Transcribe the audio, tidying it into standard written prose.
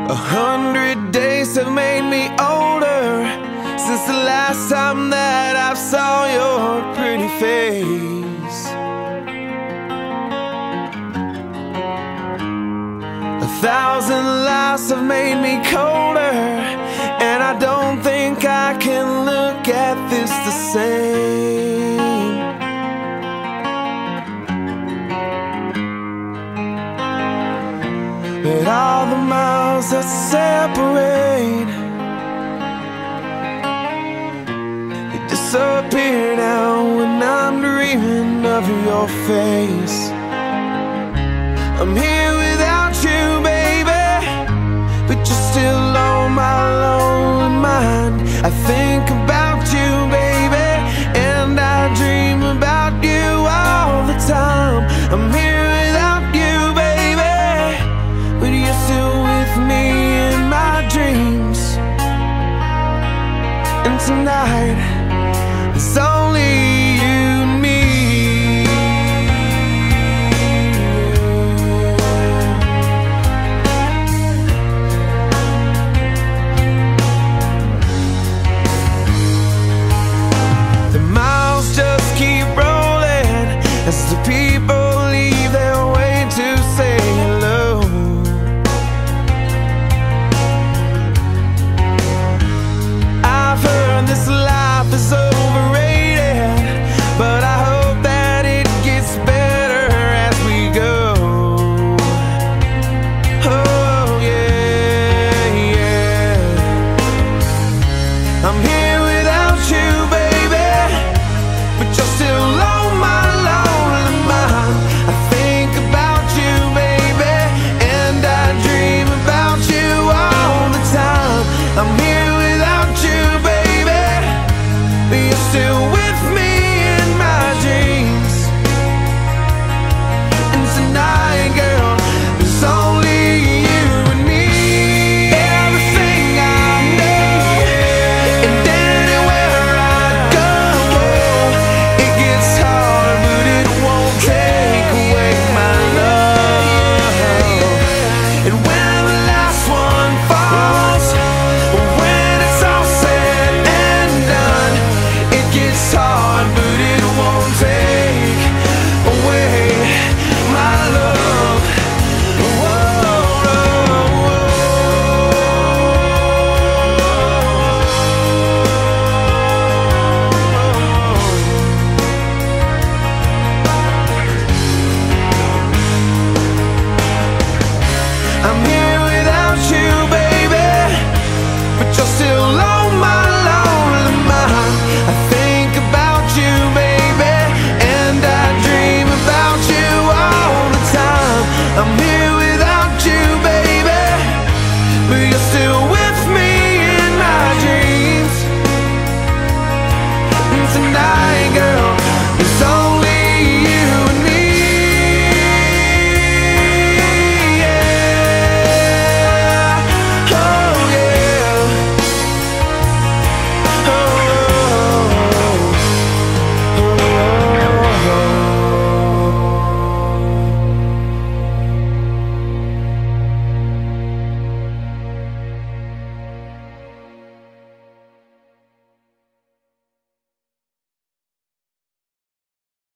100 days have made me older since the last time that I saw your pretty face. 1,000 lives have made me colder, and I don't think I can look at this the same. But all the miles that separate, they disappear now when I'm dreaming of your face. I'm here without you, baby, but you're still on my lonely mind. I think about you, baby, and I dream about you all the time. I'm here without you, baby, but you're still with me in my dreams. And tonight, it's only you and me. The miles just keep rolling as the people